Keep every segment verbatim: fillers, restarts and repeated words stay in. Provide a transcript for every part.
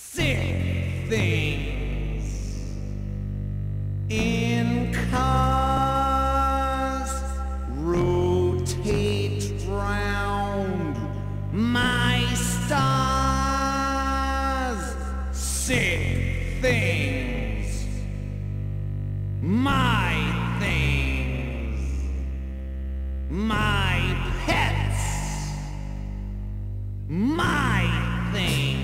sick things in cars rotate round my stars. Sick things, my things, my pets, my things.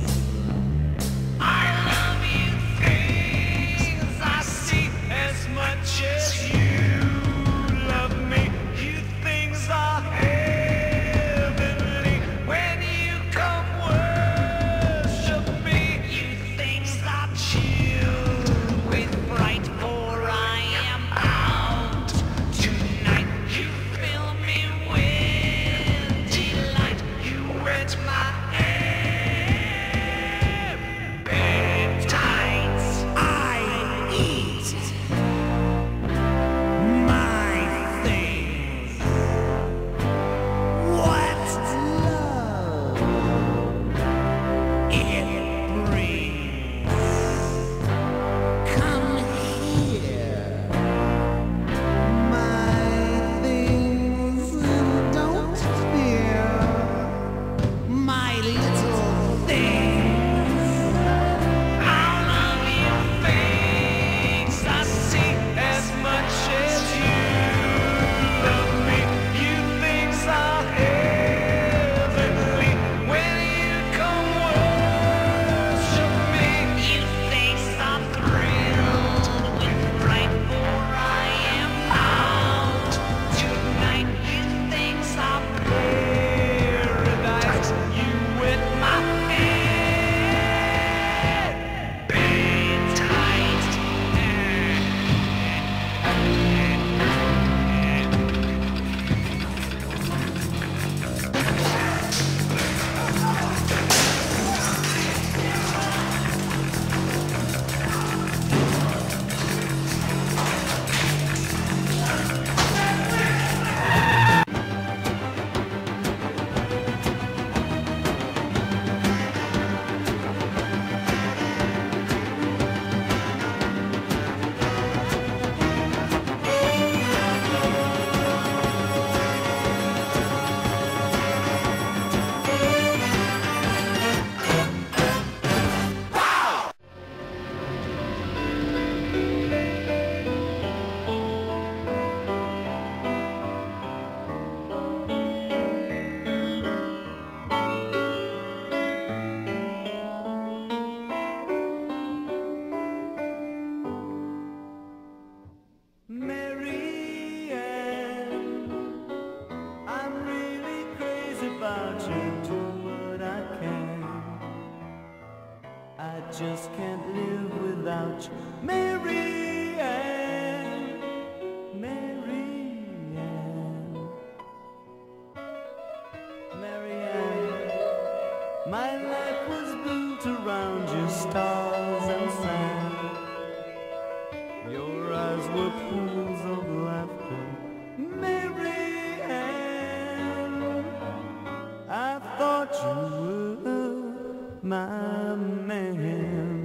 I love you things I see as much as you love me. You things are heavenly when you come worship me. You things are chill with fright, for I am out tonight. You fill me with delight. You wet my appetites. I eat my things. What love it brings. Come here, my things, and don't fear, my little things. I love you things I see as much as you love me. You things are heavenly when you come worship me. You things are thrilled with fright, for I am out tonight. You things are paradise. You wet my appetite. Mary Ann, I'm really crazy about you. Do what I can. I just can't live without you. Mary Ann, Mary Ann, Mary Ann. My life was built around you, stars and sand. Your eyes were pools of laughter, Mary Ann. I thought you were my man.